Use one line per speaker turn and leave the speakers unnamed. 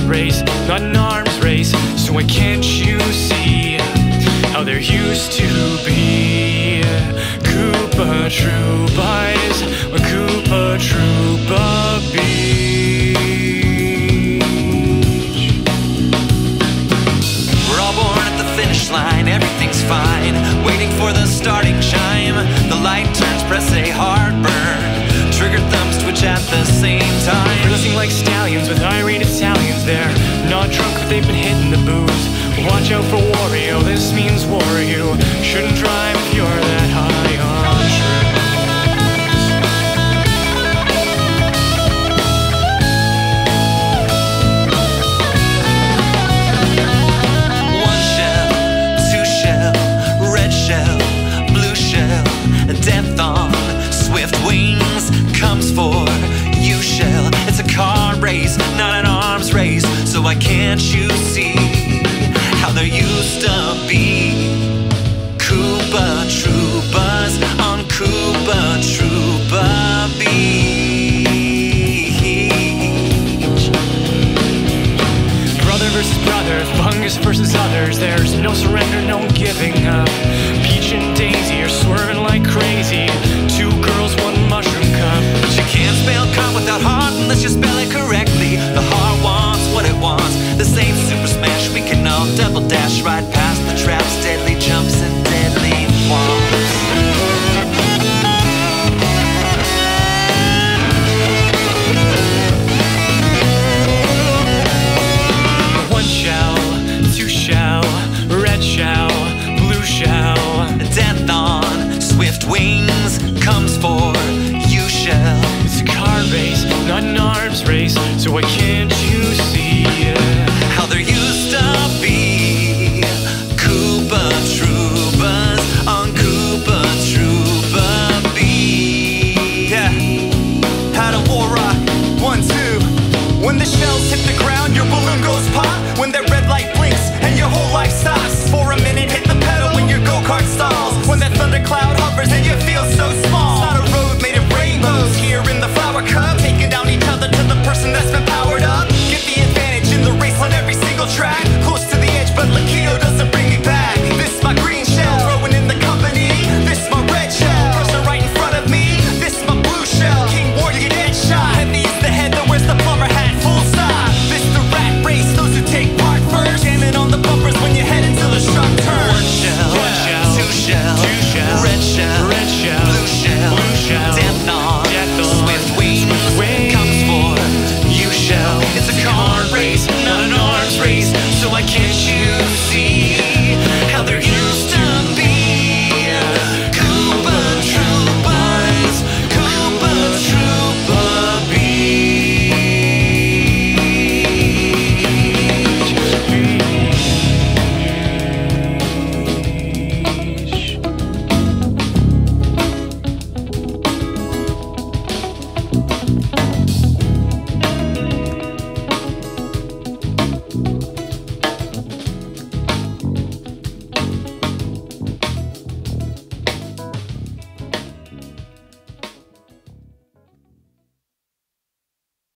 race, not an arms race. So why can't you see how there used to be Koopa Troopas on Koopa Troopa Beach?
We're all born at the finish line, everything's fine, waiting for the starting chime. The light turns, press A, heartburn, trigger thumbs twitch at the same time.
Racing like stallions with irate Italians. They're not drunk, but they've been hitting the booze. Watch out for Wario, this means war. You shouldn't drive if you're that high on
One shell, two shell, red shell, blue shell, death on swift wings comes for you shell. It's a car race, not an arms race. So why can't you see how there used to be Koopa Troopas on Koopa Troopa Beach?
brother versus brother, fungus versus others. There's no surrender, no giving up. Peach and Daisy are swerving like crazy. Two girls, one mushroom cup.
But you can't spell car without heart unless you spell it correctly. The heart wants what it wants. This ain't Super Smash, we can all double dash right past the traps, deadly jumps and deadly wants.
One shell, two shell, red shell, blue shell.
Death on swift wings comes for you shell.
It's a car race, not an arms race. So why can't you see
How there used to be Koopa Troopas on Koopa Troopa Beach.
Yeah, had a WarRock, 1, 2. When the shells hit the ground, your balloon goes pop. When that red light blinks and your whole life stops. For a minute, hit the pedal when your go-kart stalls. When that thundercloud hovers and you feel so small. It's not a road made of rainbows here in the flower cup. Taking down each other to the person that's been powered up. Get the advantage in the race on every single track. Close to the edge, but Lakito doesn't bring me back. This my green shell, throwing in the company. This my red shell, person right in front of me. This my blue shell, King Warrior dead shot. Heavy is the head that wears the plumber hat, full stop. This the rat race, those who take part first. Jamming on the bumpers when you head into the sharp turn.
One shell, two shell, red shell, blue shell, death on swift wings comes for you shell. It's a car race,